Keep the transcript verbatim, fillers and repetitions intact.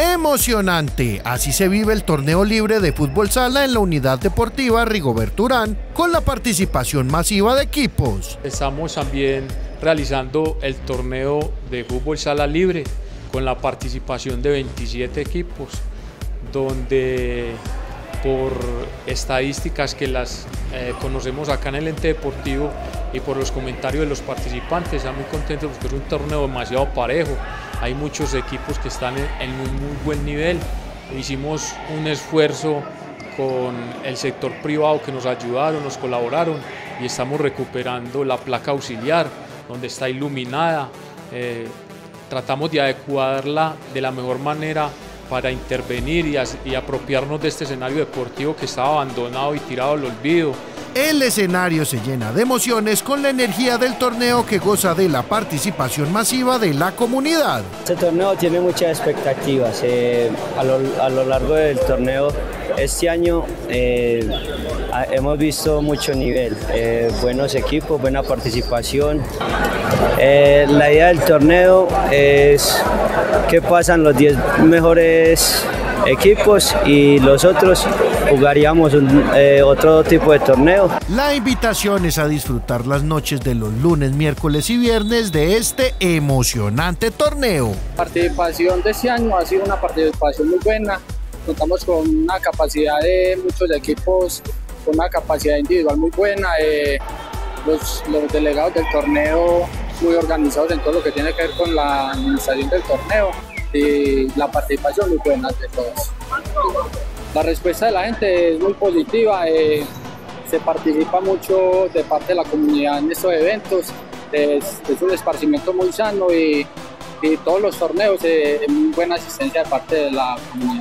Emocionante, así se vive el torneo libre de fútbol sala en la unidad deportiva Rigoberto Urán, con la participación masiva de equipos. Estamos también realizando el torneo de fútbol sala libre con la participación de veintisiete equipos, donde por estadísticas que las eh, conocemos acá en el ente deportivo y por los comentarios de los participantes, están muy contentos porque es un torneo demasiado parejo. Hay muchos equipos que están en muy, muy buen nivel. Hicimos un esfuerzo con el sector privado que nos ayudaron, nos colaboraron y estamos recuperando la placa auxiliar donde está iluminada. Eh, tratamos de adecuarla de la mejor manera para intervenir y, y apropiarnos de este escenario deportivo que estaba abandonado y tirado al olvido. El escenario se llena de emociones con la energía del torneo que goza de la participación masiva de la comunidad. Este torneo tiene muchas expectativas. Eh, a, lo, a lo largo del torneo, este año eh, hemos visto mucho nivel, eh, buenos equipos, buena participación. Eh, la idea del torneo es que pasan los diez mejores equipos y los otros jugaríamos un, eh, otro tipo de torneo. La invitación es a disfrutar las noches de los lunes, miércoles y viernes de este emocionante torneo. La participación de este año ha sido una participación muy buena. Contamos con una capacidad de muchos equipos, con una capacidad individual muy buena. Eh, los, los delegados del torneo muy organizados en todo lo que tiene que ver con la administración del torneo. Y la participación muy buena de todos. La respuesta de la gente es muy positiva, eh, se participa mucho de parte de la comunidad en estos eventos, es, es un esparcimiento muy sano y, y todos los torneos, eh, muy buena asistencia de parte de la comunidad.